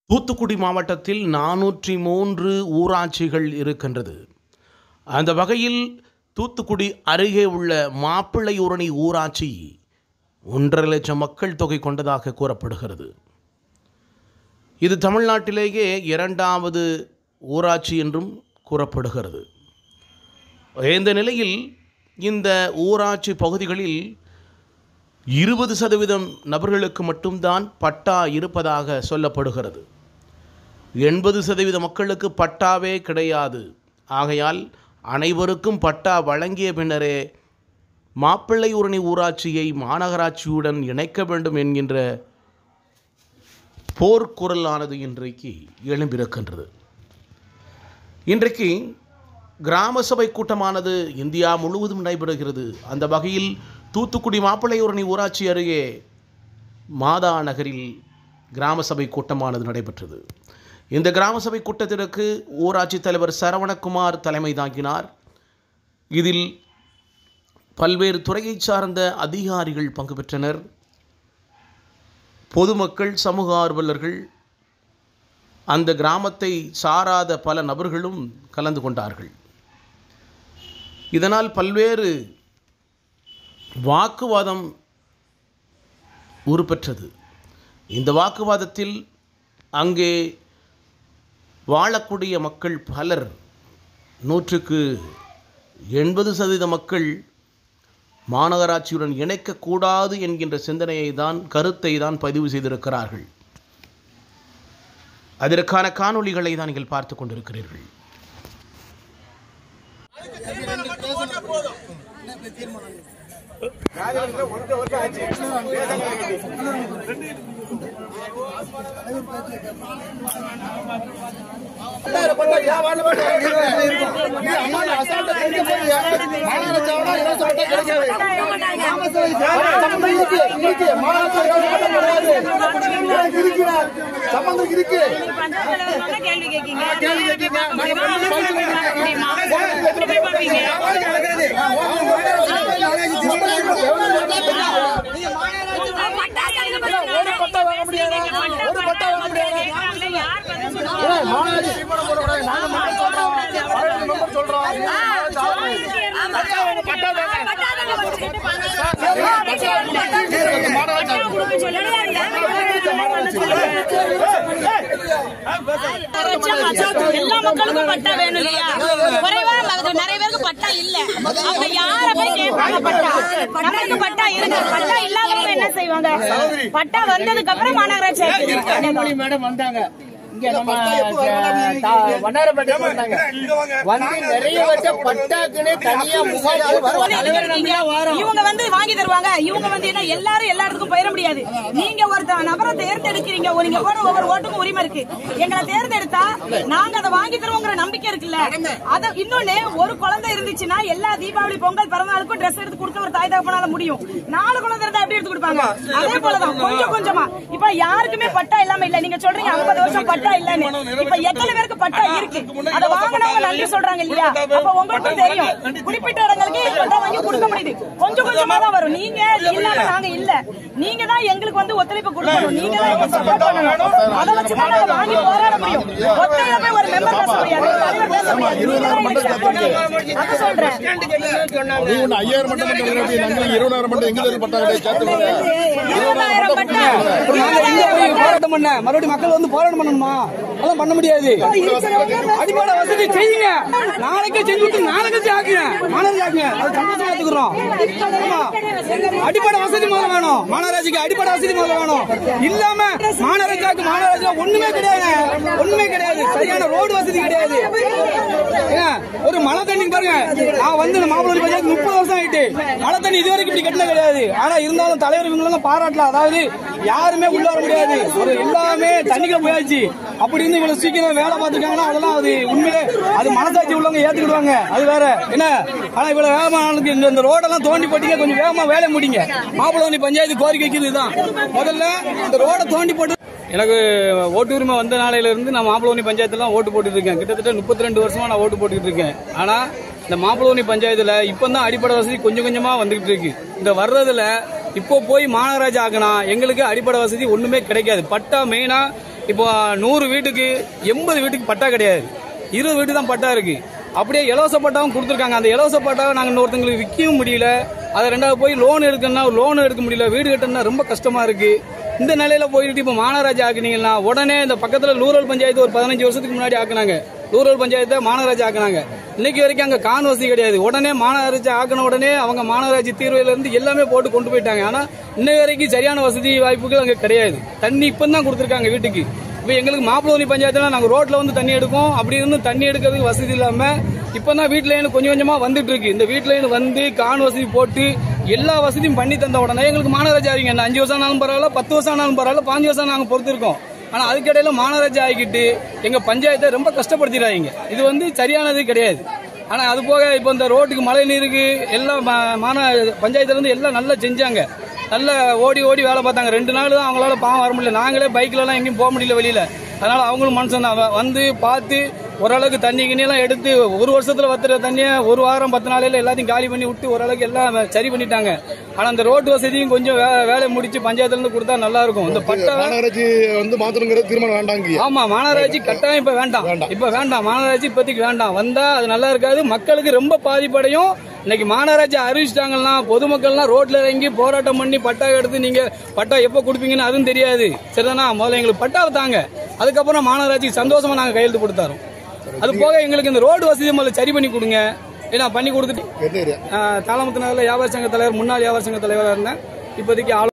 தூத்துக்குடி மாவட்டத்தில் 403 ஊராட்சிகள் இருக்கின்றது. அந்த வகையில் தூத்துக்குடி அருகே உள்ள மாப்பிள்ளையூரணி ஊராட்சி 1.5 லட்சம் மக்கள் தொகை கொண்டதாக கூறப்படுகிறது. இது தமிழ்நாட்டிலேயே 2வது ஊராட்சி என்றும் கூறப்படுகிறது. இந்த நிலையில் இந்த ஊராட்சி பகுதிகளில் 20% நபர்களுக்கு மட்டும்தான் பட்டா இருப்பதாக சொல்லப்படுகிறது. 80% மக்களுக்கு பட்டாவே கிடையாது. ஆகையால் அனைவருக்கும் பட்டா வழங்கிய பின்னரே மாப்பிள்ளையூரணி ஊராட்சியை மாநகராட்சியுடன் இணைக்க வேண்டும் என்கின்ற போர்க்குரலானது இன்றைக்கு எழும்பியிருக்கின்றது. இன்றைக்கு கிராம சபை கூட்டமானது இந்தியா முழுவதும் நடைபெறுகிறது. அந்த வகையில் தூத்துக்குடி மாப்பிள்ளையூரணி ஊராட்சி அருகே மாதா நகரில் கிராம சபை கூட்டமானது நடைபெற்றது. இந்த கிராம சபை கூட்டத்திற்கு ஊராட்சி தலைவர் சரவணகுமார் தலைமை தாங்கினார். இதில் பல்வேறு துறையை சார்ந்த அதிகாரிகள் பங்கு பெற்றனர். பொதுமக்கள், சமூக ஆர்வலர்கள், அந்த கிராமத்தை சாராத பல நபர்களும் கலந்து கொண்டார்கள். இதனால் பல்வேறு வாக்குவாதம் உருப்பெற்றது. இந்த வாக்குவாதத்தில் அங்கே வாழக்கூடிய மக்கள் பலர் 180% மக்கள் மாநகராட்சியுடன் இணைக்கக்கூடாது என்கின்ற கருத்தை தான் பதிவு செய்திருக்கிறார்கள். அதற்கான காணொளிகளை தான் நீங்கள் பார்த்து கொண்டிருக்கிறீர்கள். எல்லா மக்களுக்கும் பட்டா வேணும் இல்லையா? நிறைய பேருக்கு பட்டா இல்ல. அவங்க யார போய் கேட்பாங்க? பட்டா பட்டா இருக்கு. பட்டா இல்லாதவங்க என்ன செய்வாங்க? பட்டா வந்ததுக்கு அப்புறம் மாநகராட்சி மேடம் வந்தாங்க. இங்க நம்ம வண்ணாரப்பேட்டை வந்தாங்க. வந்து நிறைய வருஷம் பட்டாக்குன்னு தனியா இவங்க வந்து வாங்கி தருவாங்க. இவங்க வந்து என்ன எல்லாரும் எல்லா இடத்துக்கும் போயிட முடியாது. நீங்க ஒரு நபரை தேர்ந்தெடுக்கிறீங்க. நீங்க போற ஒவ்வொரு ஓட்டுக்கும் உரிமை இருக்கு. எங்களை தேர்ந்தெடுத்தா நாங்க அதை வாங்கி தருவோங்கிற நம்பிக்கை இருக்குல்ல. அத இன்னொன்னு, ஒரு குழந்தை இருந்துச்சுன்னா எல்லா தீபாவளி, பொங்கல், பிறந்தநாளுக்கும் ட்ரெஸ் எடுத்து கொடுக்க ஒரு தாய் தகப்பனால முடியும். 4 குழந்தை இருந்தா எப்படி எடுத்து கொடுப்பாங்க? அதே போலதான் கொஞ்சம் கொஞ்சமா இப்ப யாருக்குமே பட்டா இல்லாம இல்ல. நீங்க சொல்றீங்க 50 வருஷம் பட்டா இல்லன்னு. இப்ப எத்தனை பேருக்கு பட்டா இருக்கு? அதை வாங்கினவங்க நன்றி சொல்றாங்க இல்லையா? அப்ப உங்களுக்கு தெரியும் குறிப்பிட்ட இடங்களுக்கு பட்டா வாங்கி கொடுக்க முடியுது. கொஞ்சம் கொஞ்சமா தான் வரும். நீங்க இல்லாம நாங்க இல்ல. நீங்க தான் எங்களுக்கு வந்து ஒத்துழைப்பு கொடுக்கணும். நீங்க தான் எங்களுக்கு சப்போர்ட் பண்ணணும். அதை வச்சுதான் நாங்க வாங்கி போராட முடியும். ஒத்தையில போய் ஒரு மெம்பர் பேச முடியாது, தலைவர் பேச முடியாது. நீங்க தான் எங்களுக்கு சப்போர்ட். அது சொல்றேன். 5000 மட்டும் 20,000 மட்டும் எங்க பட்டா 20,000 பட்டா போராட்டம் பண்ண மறுபடியும் மக்கள் வந்து போராட்டம் பண்ணணுமா? அதெல்லாம் பண்ண முடியாது. அடிப்படை வசதி செய்யுங்க. நாளைக்கு செஞ்சு நாளைக்கு ஆக்குங்க. மாநகராட்சி அது சந்தோஷமா எடுத்துக்கிறோம். அடிப்படை வசதி முதல்ல வேணும். மாநகராட்சிக்கு அடிப்படை வசதி முதல்ல வேணும். இல்லாம மாநகராட்சி ஒண்ணுமே கிடையாது. ஒண்ணுமே கிடையாது. சரியான ரோடு வசதி கிடையாது. ஒரு மழை தண்ணி பாருங்க. நான் வந்து மாப்பிள்ளை பஞ்சாயத்து 30 வருஷம் ஆயிட்டு மழை தண்ணி இதுவரைக்கும் இப்படி கட்டின கிடையாது. ஆனா இருந்தாலும் தலைவர் இவங்க பாராட்டலாம். அதாவது யாருமே உள்ள வர முடியாது. ஒரு எல்லாமே தண்ணிக்குள்ள போயாச்சு. அப்படின்னு இவ்வளவு சீக்கிரம் வேலை பார்த்துருக்காங்கன்னா அதெல்லாம் அது உண்மையிலே அது மனசாட்சி உள்ளவங்க ஏத்துக்கிடுவாங்க. அது வேற என்ன. ஆனா இவ்வளவு வேகமா இந்த ரோடெல்லாம் தோண்டி போட்டீங்க. கொஞ்சம் வேகமா வேலை முடிங்க. மாப்பிள்ளை பஞ்சாயத்து கோரிக்கை வைக்கிறது இதுதான். முதல்ல இந்த ரோட தோண்டி போட்டு எனக்கு ஓட்டு உரிமை வந்த நாளையில இருந்து நான் மாப்பிள்ளை பஞ்சாயத்துல ஓட்டு போட்டுட்டு இருக்கேன். கிட்டத்தட்ட 32 வருஷமா நான் ஓட்டு போட்டுக்கிட்டு இருக்கேன். ஆனா இந்த மாப்பிள்ளை பஞ்சாயத்துல இப்பதான் அடிப்படை வசதி கொஞ்சம் கொஞ்சமா வந்துகிட்டு இருக்கு. இந்த வர்றதுல இப்போ போய் மாநகராட்சி ஆக்கினா எங்களுக்கு அடிப்படை வசதி ஒண்ணுமே கிடைக்காது. பட்டா மெயினா இப்போ 100 வீட்டுக்கு 80 வீட்டுக்கு பட்டா கிடையாது, 20 வீட்டுக்கு தான் பட்டா இருக்கு. அப்படியே இலவச பட்டாவும் கொடுத்துருக்காங்க. அந்த இலவச பட்டாவை நாங்கள் இன்னொருத்தங்களுக்கு விற்கவும் முடியல. அதை ரெண்டாவது போய் லோன் எடுக்கணும்னா லோன் எடுக்க முடியல. வீடு கட்டணும்னா ரொம்ப கஷ்டமா இருக்கு. இந்த நிலையில போயிட்டு இப்போ மாநகராட்சி ஆக்குனீங்கன்னா உடனே இந்த பக்கத்துல ரூரல் பஞ்சாயத்து ஒரு 15 வருஷத்துக்கு முன்னாடி ஆக்குனாங்க. ரூரல் பஞ்சாயத்தை மாநகராட்சி ஆக்குனாங்க. இன்னைக்கு வரைக்கும் அங்க கான் வசதி கிடையாது. உடனே மாநகராட்சி ஆக்கின உடனே அவங்க மாநகராட்சி தீர்வையில இருந்து எல்லாமே போட்டு கொண்டு போயிட்டாங்க. ஆனா இன்னைக்கு வரைக்கும் சரியான வசதி வாய்ப்புகள் அங்க கிடையாது. தண்ணி இப்பதான் கொடுத்துருக்காங்க வீட்டுக்கு. இப்ப எங்களுக்கு மாப்பிளவனி பஞ்சாயத்துல நாங்க ரோட்ல வந்து தண்ணி எடுக்கோம். அப்படி இருந்து தண்ணி எடுக்கிறதுக்கு வசதி இல்லாம இப்பதான் வீட்டுல கொஞ்சம் கொஞ்சமா வந்துட்டு இருக்கு. இந்த வீட்டுல வந்து கான் வசதி போட்டு எல்லா வசதியும் பண்ணி தந்த உடனே எங்களுக்கு மாநகராட்சி ஆகிங்க. 5 வருஷம் ஆனாலும் பரவாயில்ல, 10 வருஷம் ஆனாலும் பரவாயில்ல, 5 வருஷம் நாங்க பொறுத்திருக்கோம். ஆனா அதுக்கிடையில மாநகராட்சி ஆகிக்கிட்டு எங்க பஞ்சாயத்தை ரொம்ப கஷ்டப்படுத்திடுறாங்க. இது வந்து சரியானது கிடையாது. ஆனா அது போக இப்ப இந்த ரோட்டுக்கு மழை நீருக்கு எல்லாம் பஞ்சாயத்துல இருந்து எல்லாம் நல்லா செஞ்சாங்க. நல்லா ஓடி ஓடி வேலை பார்த்தாங்க. 2 நாள் தான் அவங்களால பாவம் வர முடியல. நாங்களே பைக்ல எல்லாம் எங்கேயும் போக முடியல வெளியில. அதனால அவங்களும் மனுஷன் வந்து பார்த்து ஓரளவுக்கு தண்ணி கிண்ணெல்லாம் எடுத்து 1 வருஷத்துல வத்துற தண்ணியை 1 வாரம் 10 நாளையில எல்லாத்தையும் காலி பண்ணி விட்டு ஓரளவுக்கு எல்லாம் சரி பண்ணிட்டாங்க. ஆனா அந்த ரோட்டு வசதியும் கொஞ்சம் வேலை முடிச்சு பஞ்சாயத்துல இருந்து கொடுத்தா நல்லா இருக்கும். இந்த பட்டா மாநகராட்சி வந்து மாத்தணுங்கிறது தீர்மானம் வேண்டாங்க. ஆமா, மாநகராட்சி கட்டாயம் இப்ப வேண்டாம். இப்ப வேண்டாம், மாநகராட்சி இப்போதைக்கு வேண்டாம். வந்தா அது நல்லா இருக்காது, மக்களுக்கு ரொம்ப பாதிப்படையும். இன்னைக்கு மாநகராட்சி அறிவிச்சிட்டாங்கன்னா பொதுமக்கள்லாம் ரோட்ல இறங்கி போராட்டம் பண்ணி பட்டா எடுத்து நீங்க பட்டா எப்ப கொடுப்பீங்கன்னு அதுவும் தெரியாது. சரிதானா? முதல்ல எங்களுக்கு பட்டாவை தாங்க, அதுக்கப்புறம் மாநகராட்சி சந்தோஷமா நாங்க கையெழுத்து கொடுத்தாரோம். அது போக எங்களுக்கு இந்த ரோடு வசதி முதல்ல சரி பண்ணி கொடுங்க. ஏன்னா பண்ணி கொடுத்துட்டு தாளமுத்து நகர்ல வியாபார சங்க தலைவர், முன்னாள் வியாபார சங்க தலைவராக இருந்தேன். இப்போதைக்கு